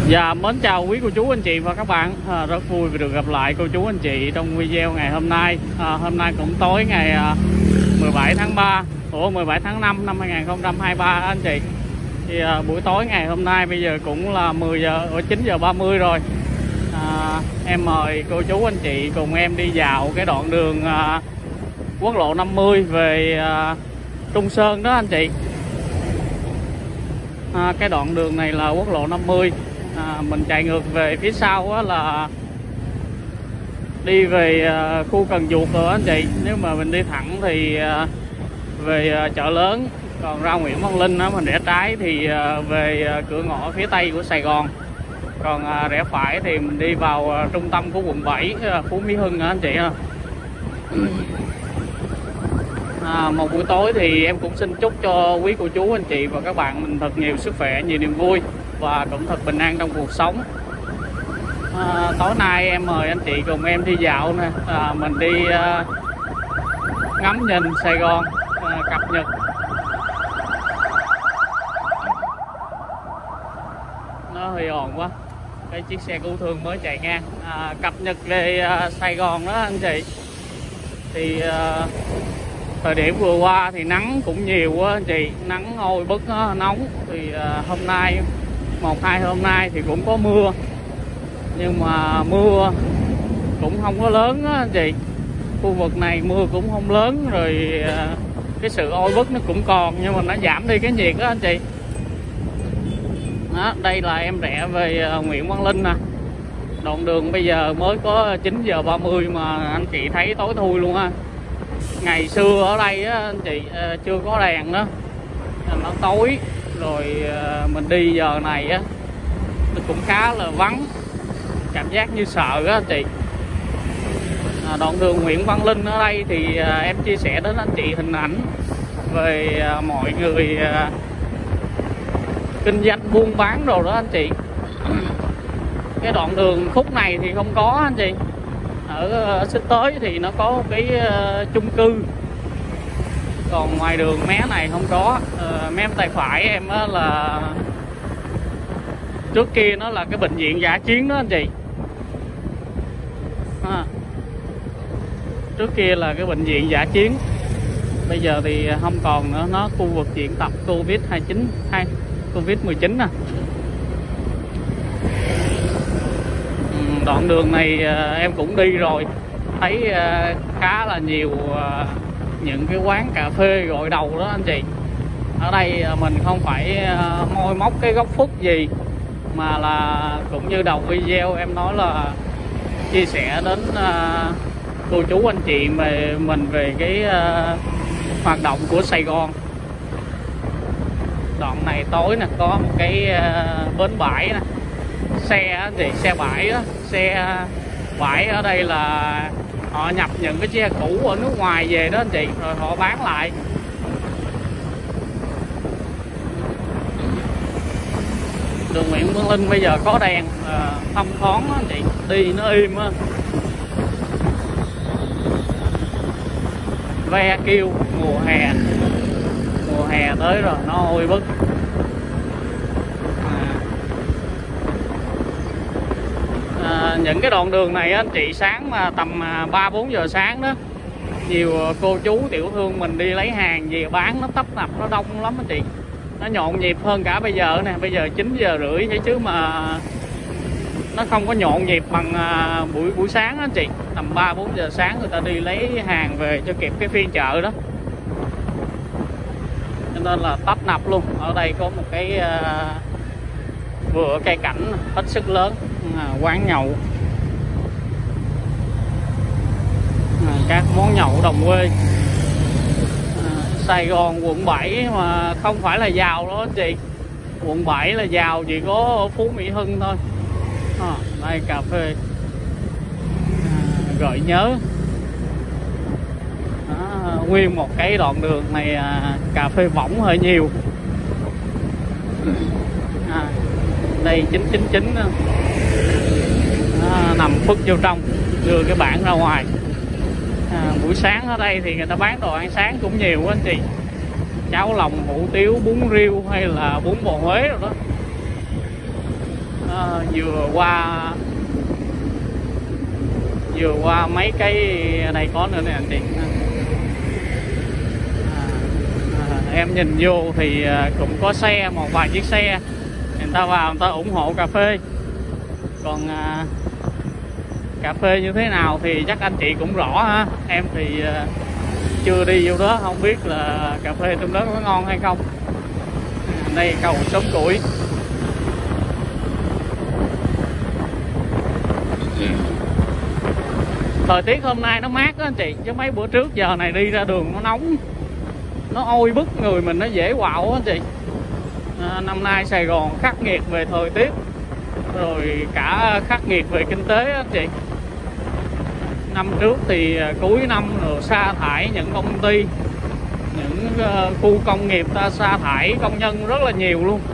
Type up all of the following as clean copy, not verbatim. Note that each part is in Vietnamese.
Dạ, mến chào quý cô chú anh chị và các bạn. Rất vui vì được gặp lại cô chú anh chị trong video ngày hôm nay. Hôm nay cũng tối ngày 17 tháng 3 của 17 tháng 5 năm 2023 anh chị. Thì buổi tối ngày hôm nay bây giờ cũng là 9 giờ 30 rồi. Em mời cô chú anh chị cùng em đi dạo cái đoạn đường quốc lộ 50 về Trung Sơn đó anh chị. Cái đoạn đường này là quốc lộ 50. Mình chạy ngược về phía sau là đi về khu Cần Duộc rồi anh chị. Nếu mà mình đi thẳng thì về chợ lớn, còn ra Nguyễn Văn Linh mình rẽ trái thì về cửa ngõ phía tây của Sài Gòn, còn rẽ phải thì mình đi vào trung tâm của quận 7 Phú Mỹ Hưng anh chị. Một buổi tối thì em cũng xin chúc cho quý cô chú anh chị và các bạn mình thật nhiều sức khỏe, nhiều niềm vui và cũng thật bình an trong cuộc sống. Tối nay em mời anh chị cùng em đi dạo nè, mình đi ngắm nhìn Sài Gòn cập nhật. Nó hơi ồn quá, cái chiếc xe cứu thương mới chạy ngang. Cập nhật về Sài Gòn đó anh chị. Thì thời điểm vừa qua thì nắng cũng nhiều quá anh chị, nắng oi bức nóng. Thì hôm nay 1-2 hôm nay thì cũng có mưa, nhưng mà mưa cũng không có lớn á anh chị. Khu vực này mưa cũng không lớn, rồi cái sự oi bức nó cũng còn, nhưng mà nó giảm đi cái nhiệt đó anh chị. Đó, đây là em rẽ về Nguyễn Văn Linh nè. Đoạn đường bây giờ mới có 9 giờ 30 mà anh chị thấy tối thui luôn ha. Ngày xưa ở đây á anh chị chưa có đèn đó, nó tối rồi mình đi giờ này á nó cũng khá là vắng, cảm giác như sợ á anh chị. Đoạn đường Nguyễn Văn Linh ở đây thì em chia sẻ đến anh chị hình ảnh về mọi người kinh doanh buôn bán đồ đó anh chị. Cái đoạn đường khúc này thì không có anh chị. Ở xích tới thì nó có một cái chung cư, còn ngoài đường mé này không có. Mé tay phải em là trước kia nó là cái bệnh viện dã chiến đó anh chị. Trước kia là cái bệnh viện dã chiến, bây giờ thì không còn nữa, nó khu vực diễn tập Covid-19 nè. Đoạn đường này em cũng đi rồi, thấy khá là nhiều những cái quán cà phê gội đầu đó anh chị. Ở đây mình không phải môi móc cái góc phúc gì, mà là cũng như đầu video em nói là chia sẻ đến cô chú anh chị mình về cái hoạt động của Sài Gòn. Đoạn này tối nè, có một cái bến bãi nè, xe anh chị, xe bãi đó. Xe bãi ở đây là họ nhập những cái xe cũ ở nước ngoài về đó anh chị, rồi họ bán lại. Đường Nguyễn Văn Linh bây giờ có đèn thông thoáng đó anh chị, đi nó im á. Ve kêu mùa hè tới rồi, nó oi bức. Những cái đoạn đường này anh chị, sáng mà tầm 3-4 giờ sáng đó, nhiều cô chú tiểu thương mình đi lấy hàng về bán, nó tấp nập, nó đông lắm anh chị. Nó nhộn nhịp hơn cả bây giờ nè. Bây giờ 9 giờ rưỡi thế chứ mà nó không có nhộn nhịp bằng buổi sáng anh chị. Tầm 3-4 giờ sáng người ta đi lấy hàng về cho kịp cái phiên chợ đó, cho nên là tấp nập luôn. Ở đây có một cái vựa cây cảnh hết sức lớn, quán nhậu, các món nhậu đồng quê. Sài Gòn quận 7 mà không phải là giàu đó anh chị. Quận 7 là giàu chỉ có Phú Mỹ Hưng thôi. Đây cà phê gợi nhớ. Nguyên một cái đoạn đường này cà phê võng hơi nhiều. Đây 999 nằm phức vô trong, đưa cái bảng ra ngoài. Buổi sáng ở đây thì người ta bán đồ ăn sáng cũng nhiều anh chị, cháo lòng, hủ tiếu, bún riêu hay là bún bò Huế rồi đó. vừa qua mấy cái này có nữa nè anh chị. Em nhìn vô thì cũng có xe, một vài chiếc xe người ta vào người ta ủng hộ cà phê. Còn cà phê như thế nào thì chắc anh chị cũng rõ ha. Em thì chưa đi vô đó, không biết là cà phê trong đó có ngon hay không. Đây cầu Xóm Củi. Thời tiết hôm nay nó mát đó anh chị, chứ mấy bữa trước giờ này đi ra đường nó nóng, nó oi bức người mình, nó dễ quạo á anh chị. Năm nay Sài Gòn khắc nghiệt về thời tiết, rồi cả khắc nghiệt về kinh tế á anh chị. Năm trước thì cuối năm rồi sa thải những công ty, những khu công nghiệp ta sa thải công nhân rất là nhiều luôn.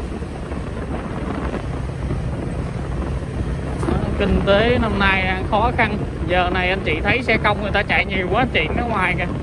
Kinh tế năm nay khó khăn. Giờ này anh chị thấy xe công người ta chạy nhiều quá anh chị, ở ngoài kìa.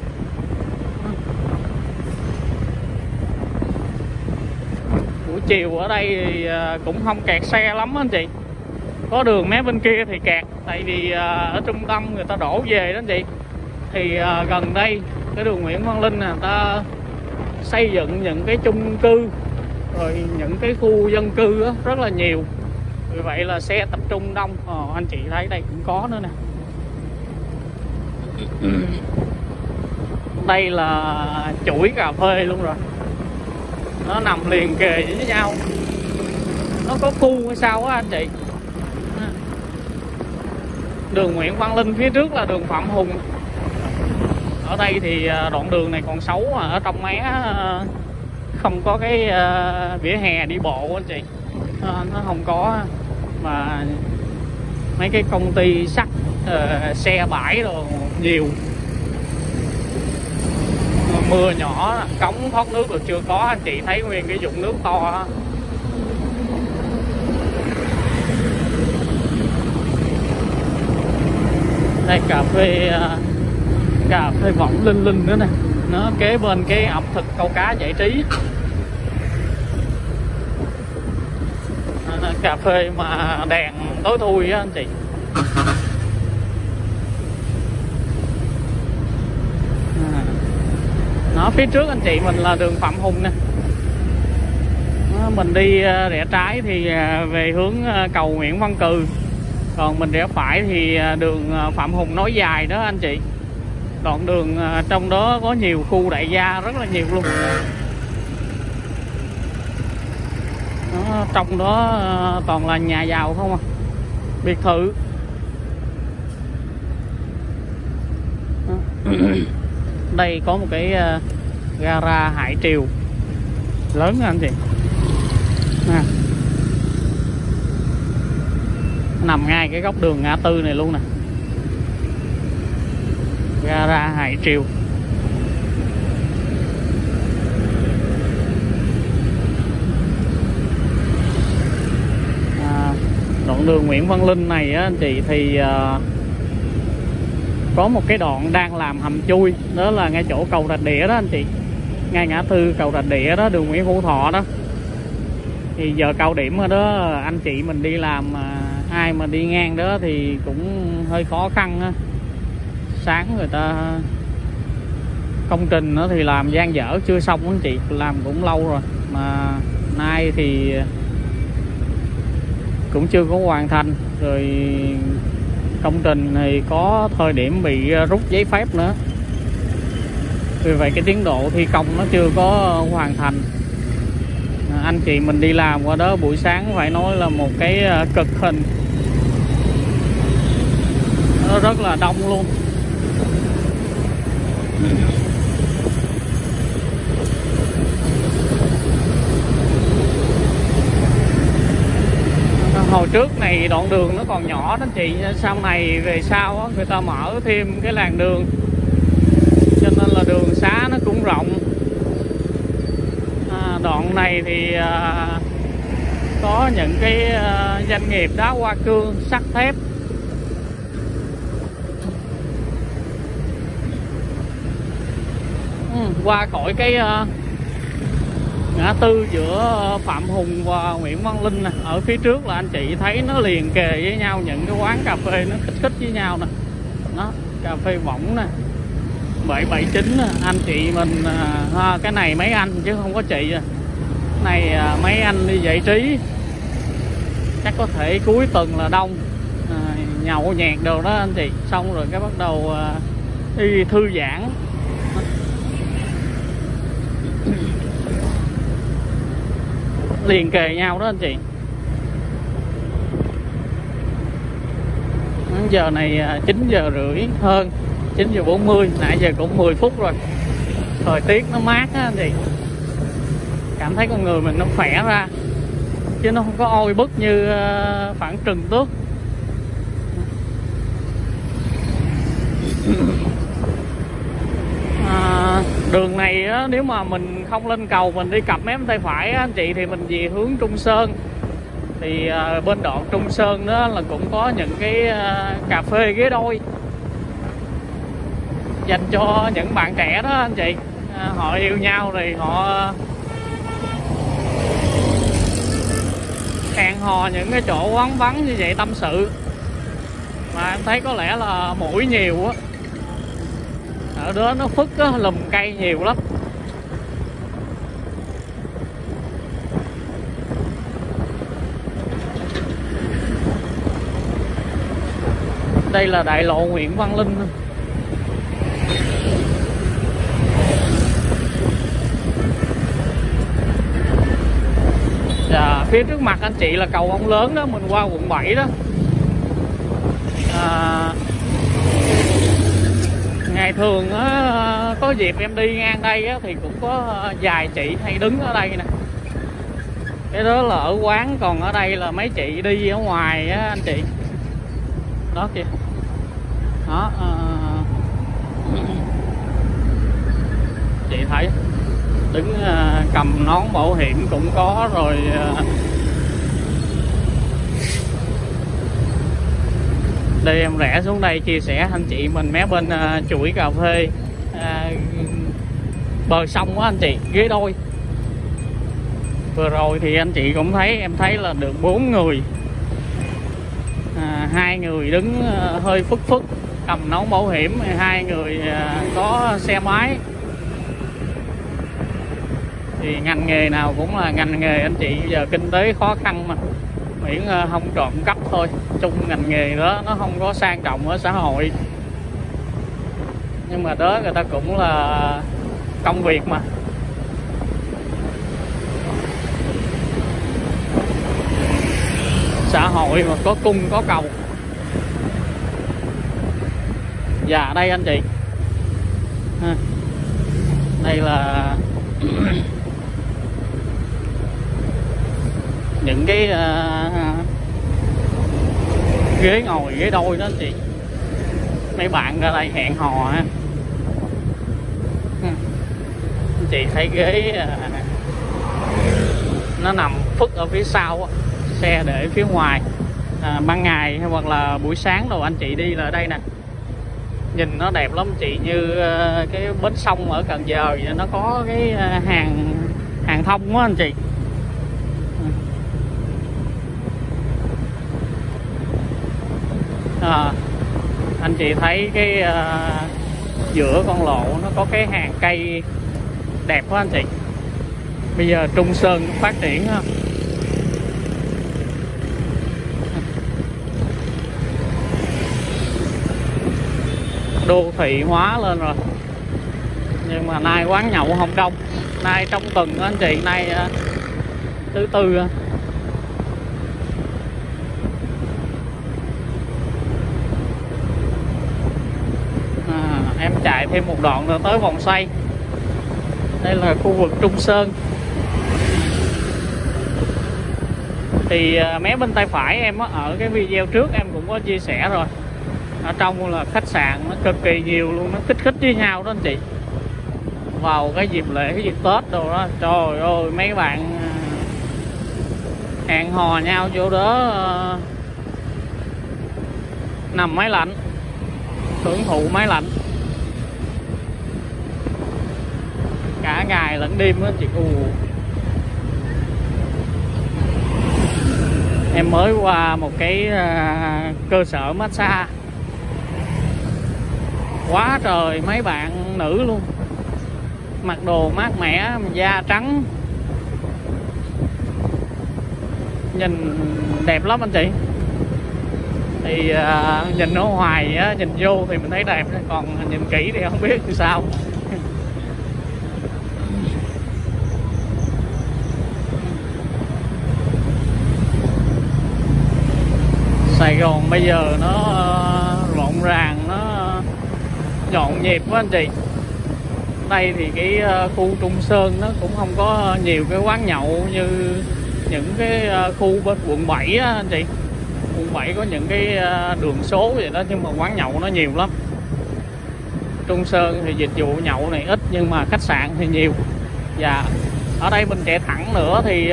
Buổi chiều ở đây thì cũng không kẹt xe lắm anh chị. Có đường mé bên kia thì kẹt, tại vì ở trung tâm người ta đổ về đó anh chị. Thì gần đây cái đường Nguyễn Văn Linh người ta xây dựng những cái chung cư, rồi những cái khu dân cư đó, rất là nhiều. Vì vậy là xe tập trung đông. Anh chị thấy đây cũng có nữa nè. Đây là chuỗi cà phê luôn rồi, nó nằm liền kề với nhau. Nó có khu hay sao á anh chị. Đường Nguyễn Văn Linh, phía trước là đường Phạm Hùng. Ở đây thì đoạn đường này còn xấu, mà ở trong mé không có cái vỉa hè đi bộ anh chị. Nó không có, mà mấy cái công ty sắt, xe bãi rồi nhiều. Mưa nhỏ, cống thoát nước được chưa có, anh chị thấy nguyên cái vũng nước to. Đây cà phê Võng Linh Linh nữa nè, nó kế bên cái ẩm thực câu cá giải trí. Cà phê mà đèn tối thui á anh chị. Nó phía trước anh chị mình là đường Phạm Hùng nè. Mình đi rẽ trái thì về hướng cầu Nguyễn Văn Cừ, còn mình rẽ phải thì đường Phạm Hùng nối dài đó anh chị. Đoạn đường trong đó có nhiều khu đại gia, rất là nhiều luôn. Trong đó toàn là nhà giàu không à, biệt thự. Đây có một cái gara Hải Triều lớn anh chị. Nằm ngay cái góc đường ngã tư này luôn nè. Gara Hải Triều. Đoạn đường Nguyễn Văn Linh này á anh chị thì có một cái đoạn đang làm hầm chui, đó là ngay chỗ cầu Rạch Đĩa đó anh chị, ngay ngã tư cầu Rạch Đĩa đó, đường Nguyễn Hữu Thọ đó. Thì giờ cao điểm ở đó anh chị mình đi làm, ai mà đi ngang đó thì cũng hơi khó khăn á. Sáng người ta công trình đó thì làm dang dở chưa xong anh chị, làm cũng lâu rồi, mà nay thì cũng chưa có hoàn thành. Rồi công trình thì có thời điểm bị rút giấy phép nữa, vì vậy cái tiến độ thi công nó chưa có hoàn thành. Anh chị mình đi làm qua đó buổi sáng phải nói là một cái cực hình, nó rất là đông luôn. Hồi trước này đoạn đường nó còn nhỏ đó chị, sau này về sau á, người ta mở thêm cái làn đường, cho nên là đường xá nó cũng rộng. Đoạn này thì có những cái doanh nghiệp đá hoa cương, sắt thép. Qua khỏi ngã tư giữa Phạm Hùng và Nguyễn Văn Linh nè. Ở phía trước là anh chị thấy nó liền kề với nhau những cái quán cà phê nó khích khích với nhau nè. Đó, cà phê Võng nè, 779 nè. Anh chị mình cái này mấy anh chứ không có chị. Này mấy anh đi giải trí, chắc có thể cuối tuần là đông, nhậu nhẹt đồ đó anh chị, xong rồi cái bắt đầu đi thư giãn. Liền kề nhau đó anh chị. Giờ này 9 giờ rưỡi hơn, 9 giờ 40, nãy giờ cũng 10 phút rồi. Thời tiết nó mát á anh chị, cảm thấy con người mình nó khỏe ra, chứ nó không có oi bức như Phản Trừng Tước. Đường này á, nếu mà mình không lên cầu mình đi cặp mép tay phải á, anh chị, thì mình về hướng Trung Sơn. Thì bên đoạn Trung Sơn đó là cũng có những cái cà phê ghế đôi dành cho những bạn trẻ đó anh chị. Họ yêu nhau thì họ hẹn hò những cái chỗ vắng vắng như vậy tâm sự. Mà em thấy có lẽ là muỗi nhiều á, ở đó nó phức á, lùm cây nhiều lắm. Đây là đại lộ Nguyễn Văn Linh. Phía trước mặt anh chị là cầu Ông Lớn đó, mình qua quận 7 đó. Ngày thường á, có dịp em đi ngang đây á, thì cũng có vài chị hay đứng ở đây nè. Cái đó là ở quán, còn ở đây là mấy chị đi ở ngoài á anh chị. Đó kìa. Đó, chị thấy đứng cầm nón bảo hiểm cũng có rồi. Đây em rẽ xuống đây chia sẻ anh chị mình mé bên chuỗi cà phê bờ sông á anh chị, ghế đôi. Vừa rồi thì anh chị cũng thấy, em thấy là được 4 người, 2 người đứng hơi phức phức cầm nón bảo hiểm, 2 người có xe máy. Thì ngành nghề nào cũng là ngành nghề anh chị, giờ kinh tế khó khăn mà, miễn không trộm cắp thôi. Chung ngành nghề đó nó không có sang trọng ở xã hội, nhưng mà đó người ta cũng là công việc mà. Xã hội mà có cung có cầu. Dạ đây anh chị, đây là những cái ghế ngồi, ghế đôi đó anh chị. Mấy bạn ra đây hẹn hò ha. Anh chị thấy ghế nó nằm phức ở phía sau á, xe để phía ngoài. Ban ngày hay hoặc là buổi sáng đồ anh chị đi là đây nè, nhìn nó đẹp lắm chị, như cái bến sông ở Cần Giờ vậy. Nó có cái hàng thông á anh chị. Anh chị thấy cái giữa con lộ nó có cái hàng cây đẹp quá anh chị. Bây giờ Trung Sơn phát triển ha, đô thị hóa lên rồi. Nhưng mà nay quán nhậu không đông, nay trong tuần anh chị, nay thứ tư. Em chạy thêm một đoạn nữa tới vòng xoay. Đây là khu vực Trung Sơn. Thì mé bên tay phải em ở cái video trước em cũng có chia sẻ rồi, ở trong là khách sạn nó cực kỳ nhiều luôn, nó khích khích với nhau đó anh chị. Vào cái dịp lễ, cái dịp Tết đồ đó, trời ơi mấy bạn hẹn hò nhau chỗ đó, nằm máy lạnh, hưởng thụ máy lạnh cả ngày lẫn đêm đó chị. Em mới qua một cái cơ sở massage, quá trời mấy bạn nữ luôn, mặc đồ mát mẻ, da trắng, nhìn đẹp lắm anh chị. Thì nhìn ở ngoài á, nhìn vô thì mình thấy đẹp, còn nhìn kỹ thì không biết như sao. Sài Gòn bây giờ nó rộn ràng, nó nhộn nhịp quá anh chị. Đây thì cái khu Trung Sơn nó cũng không có nhiều cái quán nhậu như những cái khu bên quận 7 á anh chị. Quận 7 có những cái đường số vậy đó, nhưng mà quán nhậu nó nhiều lắm. Trung Sơn thì dịch vụ nhậu này ít, nhưng mà khách sạn thì nhiều. Và ở đây mình chạy thẳng nữa thì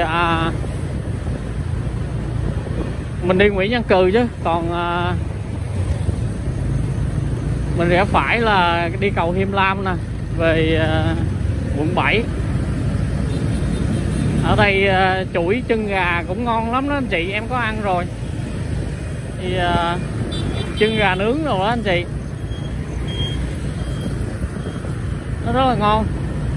mình đi Nguyễn Văn Cừ, chứ còn mình rẽ phải là đi cầu Hiêm Lam nè, về quận 7. Ở đây chuỗi chân gà cũng ngon lắm đó anh chị, em có ăn rồi. Thì chân gà nướng rồi đó anh chị, nó rất là ngon.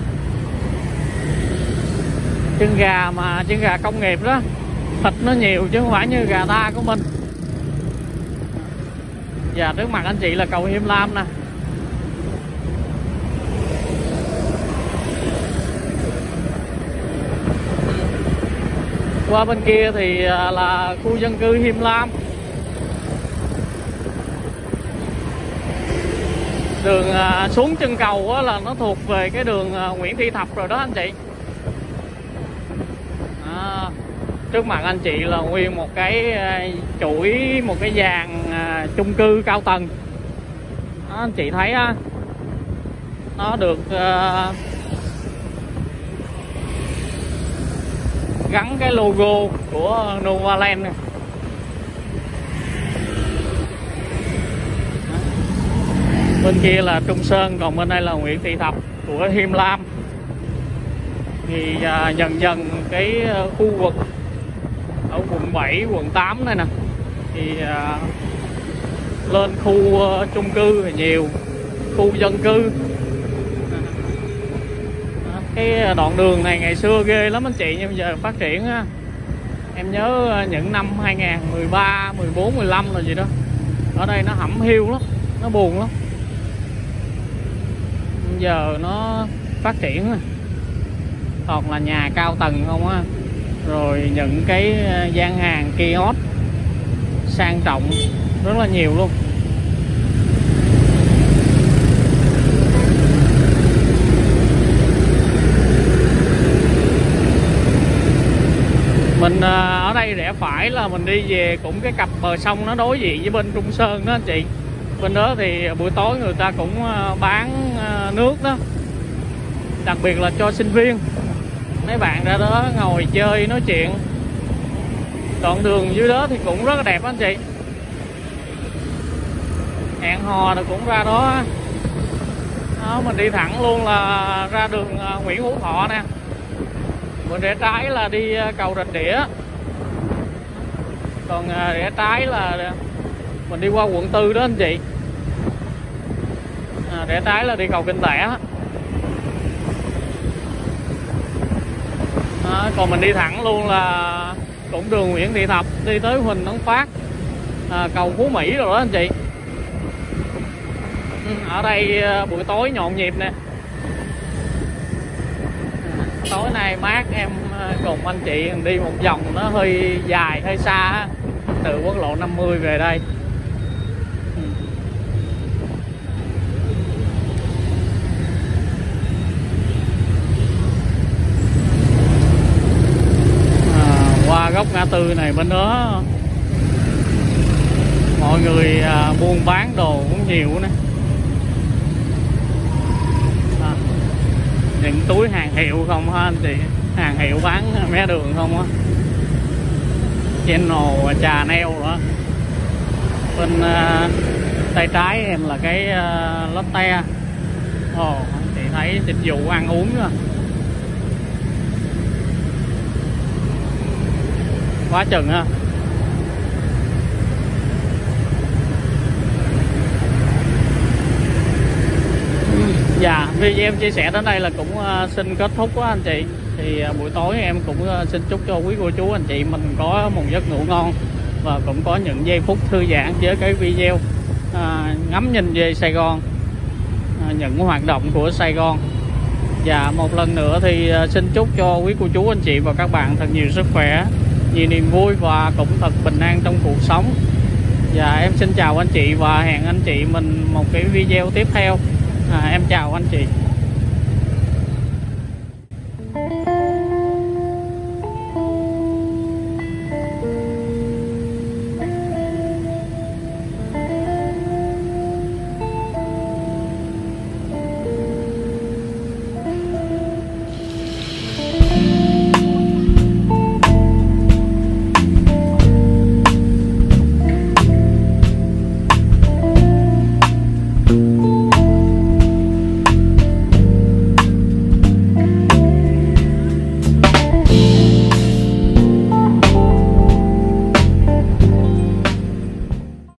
Chân gà mà chân gà công nghiệp đó, thịt nó nhiều chứ không phải như gà ta của mình. Và trước mặt anh chị là cầu Hiêm Lam nè. Qua bên kia thì là khu dân cư Hiêm Lam. Đường xuống chân cầu á, là nó thuộc về cái đường Nguyễn Thị Thập rồi đó anh chị. Trước mặt anh chị là nguyên một cái chuỗi, một cái dàn chung cư cao tầng đó, anh chị thấy á, nó được gắn cái logo của Novaland này. Bên kia là Trung Sơn, còn bên đây là Nguyễn Thị Thập của Hiêm Lam. Thì dần dần cái khu vực ở quận 7, quận 8 này nè, thì lên khu chung cư thì nhiều, khu dân cư. Cái đoạn đường này ngày xưa ghê lắm anh chị, nhưng bây giờ phát triển á. Em nhớ những năm 2013, 14, 15 rồi gì đó, ở đây nó hẩm hiu lắm, nó buồn lắm. Bây giờ nó phát triển rồi, toàn là nhà cao tầng không á, rồi những cái gian hàng kiosk sang trọng rất là nhiều luôn. Mình ở đây rẽ phải là mình đi về cũng cái cặp bờ sông nó đối diện với bên Trung Sơn đó anh chị. Bên đó thì buổi tối người ta cũng bán nước đó, đặc biệt là cho sinh viên. Mấy bạn ra đó ngồi chơi nói chuyện. Đoạn đường dưới đó thì cũng rất là đẹp anh chị, hẹn hò rồi cũng ra đó. Đó, mình đi thẳng luôn là ra đường Nguyễn Hữu Thọ nè. Bên rẽ trái là đi cầu Rạch Đĩa, còn rẽ trái là mình đi qua quận 4 đó anh chị. Rẽ trái là đi cầu Kinh Tẻ. Còn mình đi thẳng luôn là cũng đường Nguyễn Thị Thập đi tới Huỳnh Tấn Phát, cầu Phú Mỹ rồi đó anh chị. Ở đây buổi tối nhộn nhịp nè. Tối nay mát, em cùng anh chị đi một vòng nó hơi dài, hơi xa, từ quốc lộ 50 về đây. Qua góc ngã tư này bên đó mọi người buôn bán đồ cũng nhiều nè. Những túi hàng hiệu không ha anh chị, hàng hiệu bán mé đường không á. Channel, Chanel đó. Bên tay trái em là cái Lotte. Anh chị thấy dịch vụ ăn uống rồi, quá chừng ha. Video em chia sẻ đến đây là cũng xin kết thúc quá anh chị. Thì buổi tối em cũng xin chúc cho quý cô chú anh chị mình có một giấc ngủ ngon và cũng có những giây phút thư giãn với cái video ngắm nhìn về Sài Gòn, những hoạt động của Sài Gòn. Và một lần nữa thì xin chúc cho quý cô chú anh chị và các bạn thật nhiều sức khỏe, nhiều niềm vui và cũng thật bình an trong cuộc sống. Và em xin chào anh chị và hẹn anh chị mình một cái video tiếp theo. Em chào anh chị.